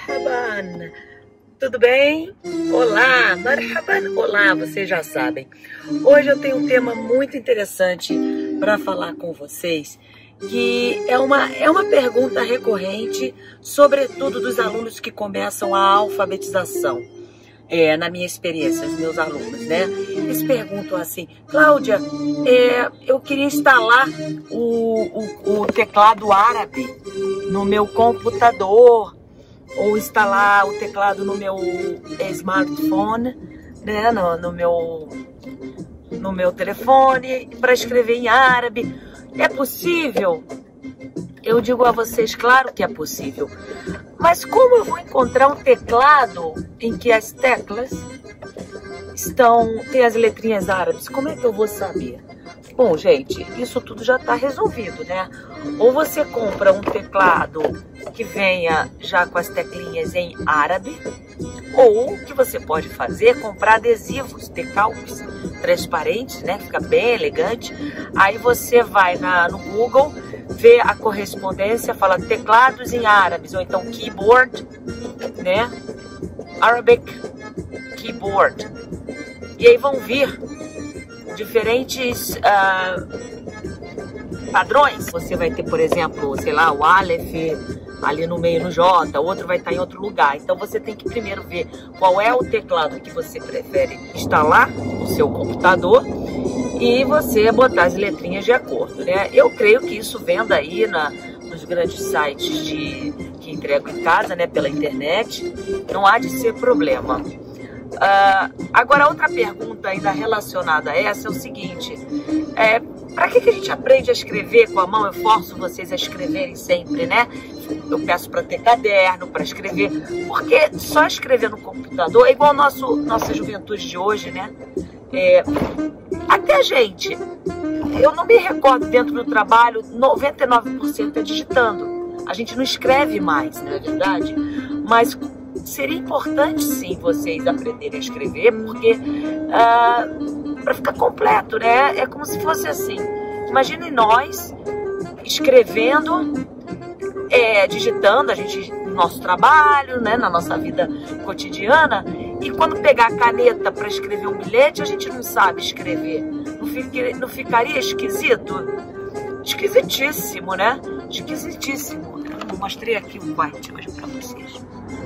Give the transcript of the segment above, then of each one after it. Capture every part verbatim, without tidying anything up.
Marhaban! Tudo bem? Olá, marhaban! Olá, vocês já sabem. Hoje eu tenho um tema muito interessante para falar com vocês, que é uma, é uma pergunta recorrente, sobretudo dos alunos que começam a alfabetização. É, na minha experiência, os meus alunos, né? Eles perguntam assim: Cláudia, é, eu queria instalar o, o, o teclado árabe no meu computador, ou instalar o teclado no meu smartphone, né? No, no meu, no meu telefone, para escrever em árabe. É possível? Eu digo a vocês, claro que é possível. Mas como eu vou encontrar um teclado em que as teclas estão, tem as letrinhas árabes? Como é que eu vou saber? Bom, gente, isso tudo já está resolvido, né? Ou você compra um teclado que venha já com as teclinhas em árabe, ou o que você pode fazer é comprar adesivos, decalques transparentes, né? Fica bem elegante. Aí você vai na, no Google, vê a correspondência, fala teclados em árabes, ou então keyboard, né? Arabic keyboard. E aí vão vir diferentes uh, padrões. Você vai ter, por exemplo, sei lá, o Aleph ali no meio no J, outro vai estar em outro lugar. Então você tem que primeiro ver qual é o teclado que você prefere instalar no seu computador e você botar as letrinhas de acordo, né? Eu creio que isso venda aí na, nos grandes sites de, que entregam em casa, né, pela internet. Não há de ser problema. Uh, agora, outra pergunta ainda relacionada a essa é o seguinte: é, para que, que a gente aprende a escrever com a mão? Eu forço vocês a escreverem sempre, né? Eu peço para ter caderno, para escrever, porque só escrever no computador é igual a nosso, nossa juventude de hoje, né? É, até a gente, eu não me recordo dentro do trabalho, noventa e nove por cento é digitando. A gente não escreve mais, não é verdade? Mas seria importante sim vocês aprenderem a escrever, porque uh, para ficar completo, né? É como se fosse assim. Imagine nós escrevendo, é, digitando, a gente no nosso trabalho, né, na nossa vida cotidiana, e quando pegar a caneta para escrever um bilhete, a gente não sabe escrever. Não, fique, não ficaria esquisito? Esquisitíssimo, né? Esquisitíssimo. Eu mostrei aqui o white hoje para vocês.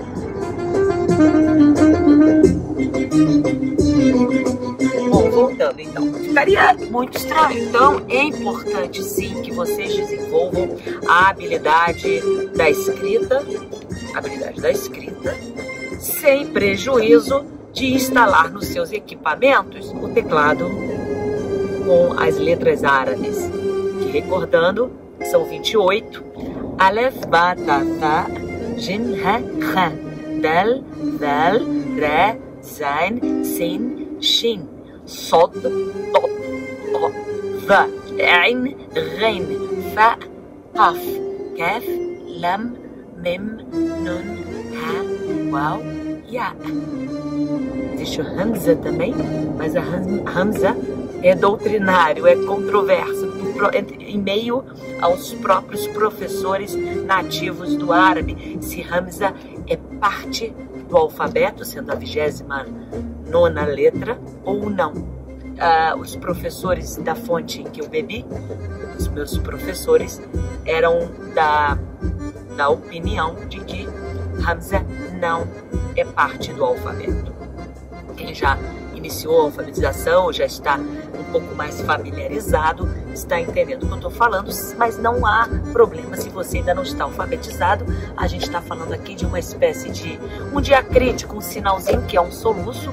Bom, voltando então, ficaria muito estranho. Então é importante sim que vocês desenvolvam a habilidade da escrita, habilidade da escrita, sem prejuízo de instalar nos seus equipamentos o teclado com as letras árabes, que, recordando, são vinte e oito: Alef, Ba, Ta, Tha, Jin, Ha, Kha, Dal, Dal, Ra, Zain, Sin, Shin, Sod, Tot, To, Va, Ain, Ghain, Fa, Qaf, Kaf, Lam, Mim, Nun, Ha, Waw, Ya. Existe o Hamza também, mas a Hamza é doutrinário, é controverso, em meio aos próprios professores nativos do árabe, se Hamza é parte do alfabeto, sendo a vigésima nona letra, ou não. Uh, os professores da fonte em que eu bebi, os meus professores, eram da, da opinião de que Hamza não é parte do alfabeto. Ele já iniciou a alfabetização, já está um pouco mais familiarizado, está entendendo o que eu estou falando, mas não há problema se você ainda não está alfabetizado. A gente está falando aqui de uma espécie de um diacrítico, um sinalzinho que é um soluço,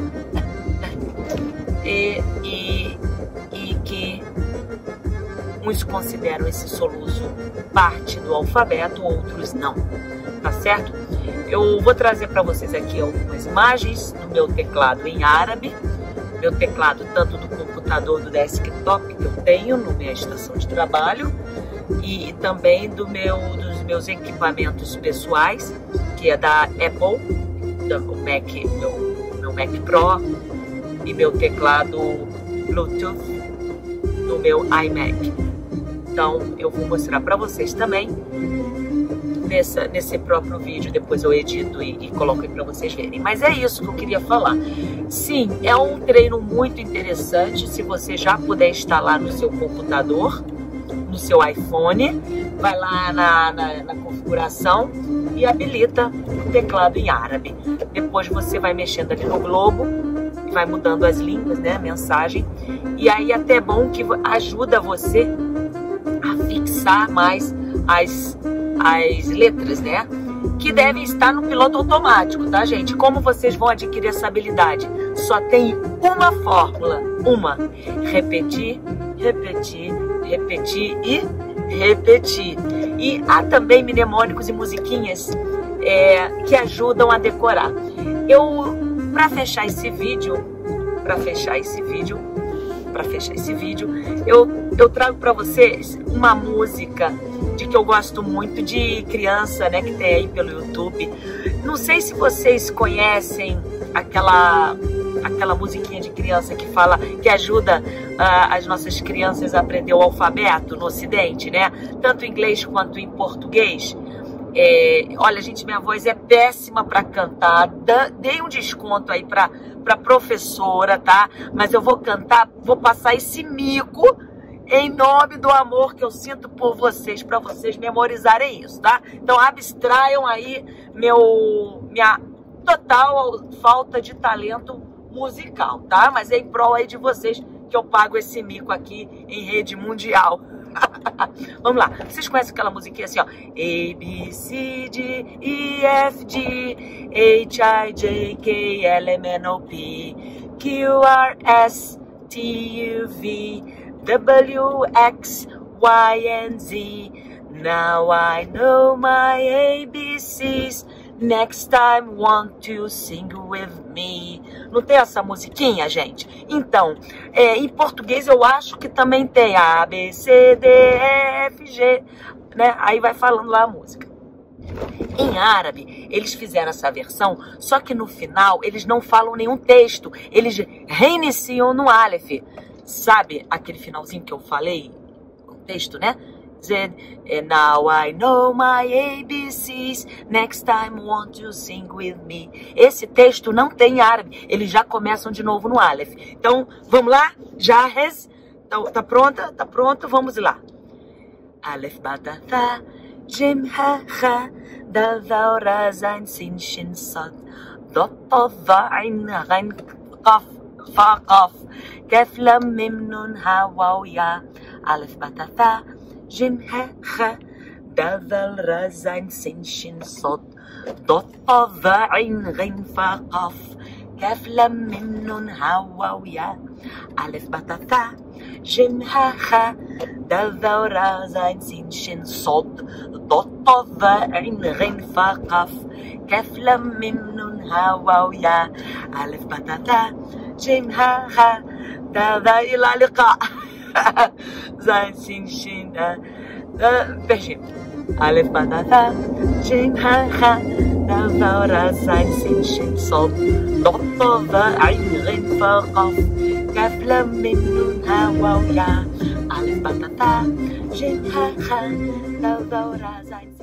e, e, e que uns consideram esse soluço parte do alfabeto, outros não, tá certo? Eu vou trazer para vocês aqui algumas imagens do meu teclado em árabe, meu teclado tanto do computador, do desktop que eu tenho na minha estação de trabalho, e também do meu, dos meus equipamentos pessoais, que é da Apple, o Mac, meu, meu Mac Pro, e meu teclado Bluetooth do meu iMac. Então eu vou mostrar para vocês também nessa, nesse próprio vídeo, depois eu edito e, e coloco aí para vocês verem. Mas é isso que eu queria falar. Sim, é um treino muito interessante, se você já puder instalar no seu computador, no seu iPhone, vai lá na, na, na configuração e habilita o teclado em árabe. Depois você vai mexendo ali no globo, vai mudando as línguas, né, a mensagem, e aí até é bom que ajuda você a fixar mais as, as letras, né, que devem estar no piloto automático, tá, gente? Como vocês vão adquirir essa habilidade? Só tem uma fórmula, uma: repetir, repetir, repetir e repetir. E há também mnemônicos e musiquinhas é, que ajudam a decorar. Eu, para fechar esse vídeo, para fechar esse vídeo, para fechar esse vídeo, eu, eu trago para vocês uma música de que eu gosto muito, de criança, né, que tem aí pelo YouTube. Não sei se vocês conhecem aquela aquela musiquinha de criança que fala, que ajuda uh, as nossas crianças a aprender o alfabeto no Ocidente, né? Tanto em inglês quanto em português. É, olha, gente, minha voz é péssima para cantar. Dei um desconto aí para para professora, tá? Mas eu vou cantar, vou passar esse mico em nome do amor que eu sinto por vocês, para vocês memorizarem isso, tá? Então abstraiam aí meu minha total falta de talento musical, tá? Mas é em prol aí de vocês que eu pago esse mico aqui em rede mundial. Vamos lá, vocês conhecem aquela musiquinha assim, ó: A, B, C, D, E, F, G, H, I, J, K, L, M, N, O, P, Q, R, S, T, U, V, W, X, Y, and Z. Now I know my A B Cs. Next time want to sing with me. Não tem essa musiquinha, gente? Então, é, em português eu acho que também tem A, B, C, D, E, F, G, né? Aí vai falando lá a música. Em árabe, eles fizeram essa versão, só que no final eles não falam nenhum texto. Eles reiniciam no Aleph. Sabe aquele finalzinho que eu falei? O texto, né? And now I know my A B Cs. Next time want to sing with me. Esse texto não tem árabe. Eles já começam de novo no Aleph. Então, vamos lá? Já res? Tá, tá pronta? Tá pronto? Vamos lá. Aleph, bata, tha, jim, ha, ha, dal, dal, ra, zain, sin, shin, sad, dot, ta, dha, ain, ghain, qaf, fa, qaf, kaf, lam, mim, nun, ha, waw, ya. Aleph, bata, tha, jim, ha, ha, dal, dal, ra, zain, sin, shin, sad, dot, ta, dha, ain, ghain, fa, qaf, kaf, lam, mim, nun, ha, waw, ya. Aleph, bata, tha, jim, ha, ha, dal, dal, ra, zain, sin, shin, sad, dot, ta, dha, ain, ghain, fa, qaf, kaf, lam, mim, nun, ha, waw, ya. Aleph, bata, tha, jim, ha, ha, dal, dal, ila, liqa. Zain, sin, shin, perdi. Aleph, bata, tha, jim, ha, ha, dal, dal, ra, zain, sin, shin, sad, dot, ta, dha, ain, ghain, fa, qaf, kaf, lam, mim, nun, ha, waw, ya. Aleph, bata, tha, jim, ha, ha, dal, dal, ra, zain.